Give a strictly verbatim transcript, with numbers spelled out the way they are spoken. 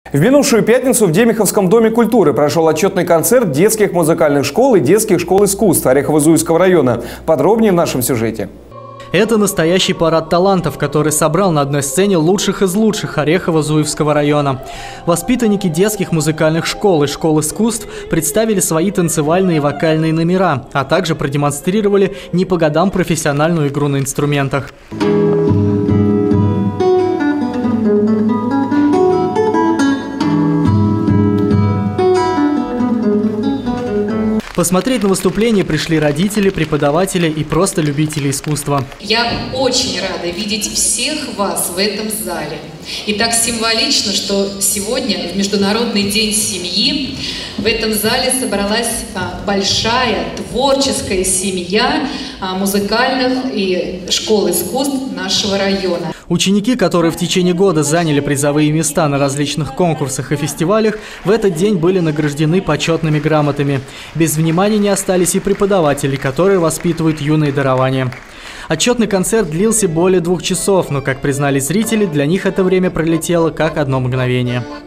В минувшую пятницу в Демиховском доме культуры прошел отчетный концерт детских музыкальных школ и детских школ искусств Орехово-Зуевского района. Подробнее в нашем сюжете. Это настоящий парад талантов, который собрал на одной сцене лучших из лучших Орехово-Зуевского района. Воспитанники детских музыкальных школ и школ искусств представили свои танцевальные и вокальные номера, а также продемонстрировали не по годам профессиональную игру на инструментах. Посмотреть на выступление пришли родители, преподаватели и просто любители искусства. Я очень рада видеть всех вас в этом зале. И так символично, что сегодня, в Международный день семьи, в этом зале собралась большая творческая семья музыкальных и школ искусств нашего района. Ученики, которые в течение года заняли призовые места на различных конкурсах и фестивалях, в этот день были награждены почетными грамотами. Без внимания не остались и преподаватели, которые воспитывают юные дарования. Отчетный концерт длился более двух часов, но, как признали зрители, для них это время пролетело как одно мгновение.